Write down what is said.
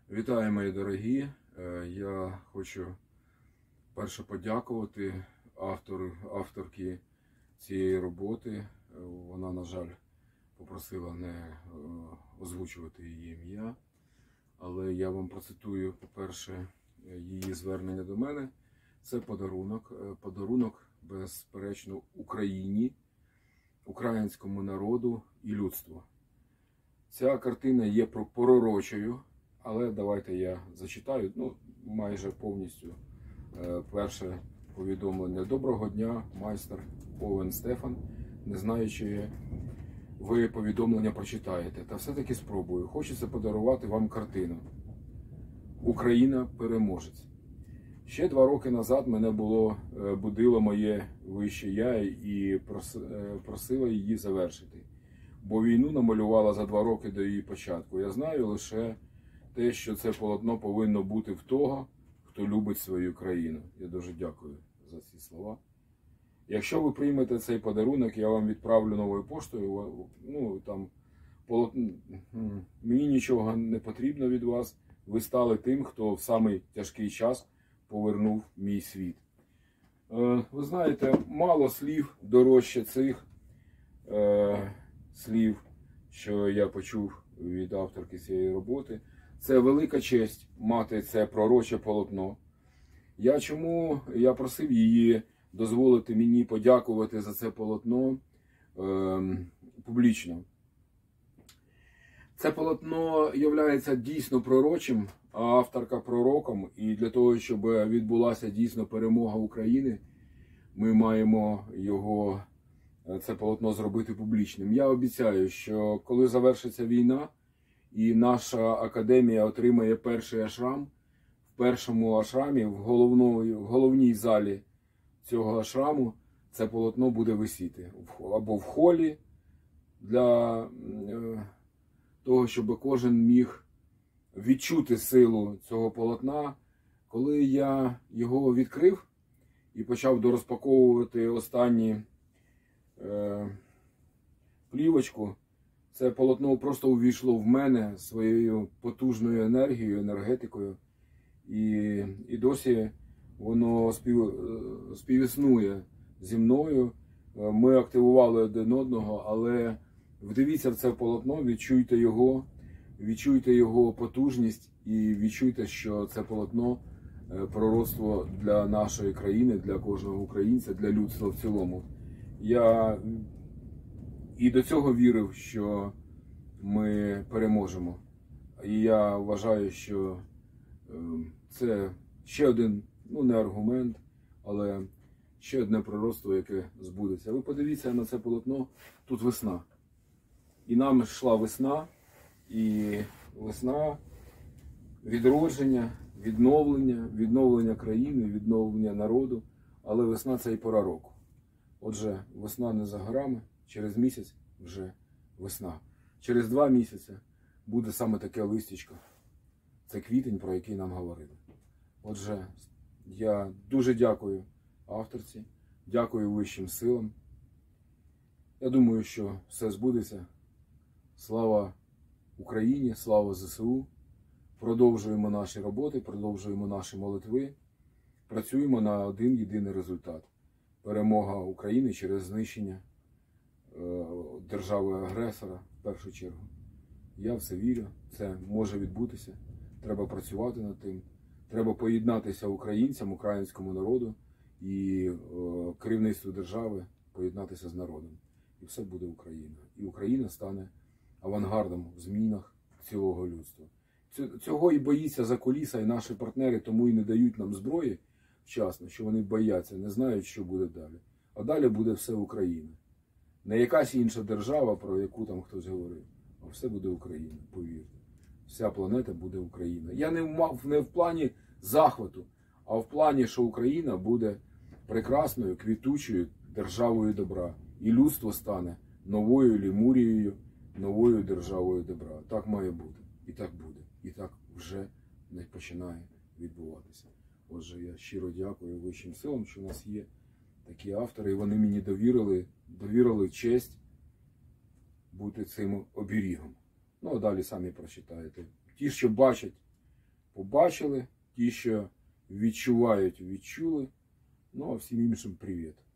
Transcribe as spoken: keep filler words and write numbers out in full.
Вітаю, мої дорогі. Я хочу перше подякувати автору, авторці цієї роботи. Вона, на жаль, попросила не озвучувати її ім'я. Але я вам процитую, по-перше, її звернення до мене. Це подарунок. Подарунок, безперечно, Україні, українському народу і людству. Ця картина є пророчою. Але давайте я зачитаю, ну, майже повністю перше повідомлення. Доброго дня, майстер Овен Стефан. Не знаю, чи ви повідомлення прочитаєте. Та все-таки спробую. Хочеться подарувати вам картину. Україна переможець. Ще два роки назад мене було, будило моє вище я і просила її завершити. Бо війну намалювала за два роки до її початку. Я знаю лише те, що це полотно повинно бути в того, хто любить свою країну. Я дуже дякую за ці слова. Якщо ви приймете цей подарунок, я вам відправлю новою поштою. Ну, там, полотно... Мені нічого не потрібно від вас. Ви стали тим, хто в самий тяжкий час повернув мій світ. Ви знаєте, мало слів дорожче цих е... слів, що я почув від авторки цієї роботи. Це велика честь мати це пророче полотно. Я чому я просив її дозволити мені подякувати за це полотно е, публічно. Це полотно є дійсно пророчим, а авторка пророком. І для того, щоб відбулася дійсно перемога України, ми маємо його, це полотно зробити публічним. Я обіцяю, що коли завершиться війна, і наша академія отримає перший ашрам. В першому ашрамі, в, головної, в головній залі цього ашраму, це полотно буде висіти. Або в холі, для е, того, щоб кожен міг відчути силу цього полотна. Коли я його відкрив і почав дорозпаковувати останні е, плівочку, це полотно просто увійшло в мене своєю потужною енергією, енергетикою. І, і досі воно спів, співіснує зі мною. Ми активували один одного, але вдивіться в це полотно, відчуйте його, відчуйте його потужність і відчуйте, що це полотно пророцтво для нашої країни, для кожного українця, для людства в цілому. Я і до цього вірив, що ми переможемо. І я вважаю, що це ще один, ну не аргумент, але ще одне пророцтво, яке збудеться. Ви подивіться на це полотно, тут весна. І нам йшла весна, і весна відродження, відновлення, відновлення країни, відновлення народу, але весна – це і пора року. Отже, весна не за горами. Через місяць вже весна. Через два місяці буде саме таке листячко. Це квітень, про який нам говорили. Отже, я дуже дякую авторці, дякую вищим силам. Я думаю, що все збудеться. Слава Україні, слава ЗСУ. Продовжуємо наші роботи, продовжуємо наші молитви. Працюємо на один єдиний результат. Перемога України через знищення держави-агресора, в першу чергу. Я в це вірю, це може відбутися. Треба працювати над тим. Треба поєднатися українцям, українському народу і о, керівництву держави поєднатися з народом. І все буде Україна. І Україна стане авангардом в змінах цілого людства. Цього і боїться закуліса і наші партнери, тому і не дають нам зброї вчасно, що вони бояться, не знають, що буде далі. А далі буде все Україна. Не якась інша держава, про яку там хтось говорив, а все буде Україна, повірте. Вся планета буде Україна. Я не в, не в плані захвату, а в плані, що Україна буде прекрасною, квітучою державою добра. І людство стане новою Лемурією, новою державою добра. Так має бути. І так буде. І так вже не починає відбуватися. Отже, я щиро дякую вищим силам, що у нас є такі автори, і вони мені довірили, довірили честь бути цим оберігом. Ну, а далі самі прочитаєте. Ті, що бачать побачили, ті, що відчувають, відчули. Ну а всім іншим привіт.